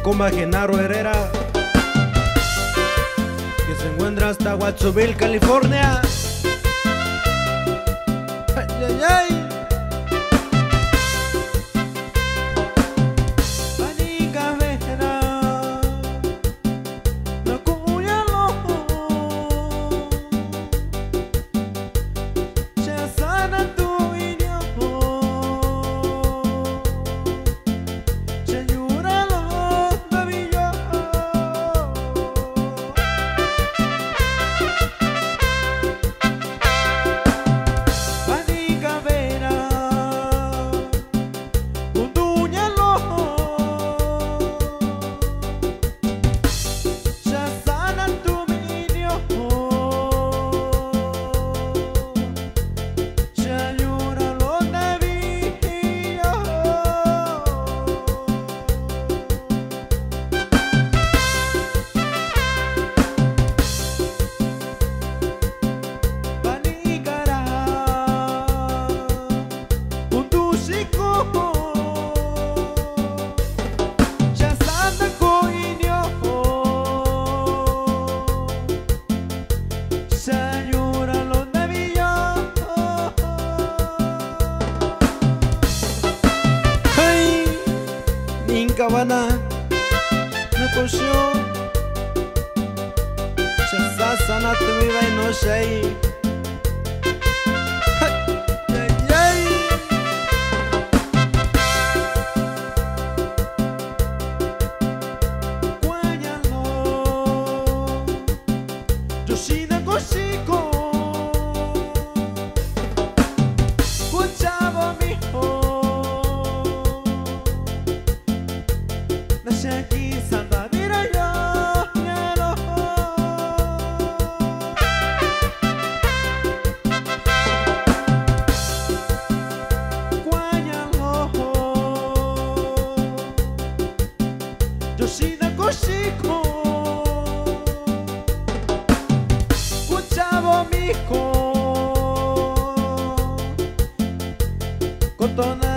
compa Genaro Herrera, que se encuentra hasta Watsonville, California. Ay, ay, ay. Cabana, me coció, ya sasana tu vida y no sé. Yo sí de cosico. Aquí Santa mira yo ñalo Guayalo yo sí de cosico Cuchavo mijo Cotona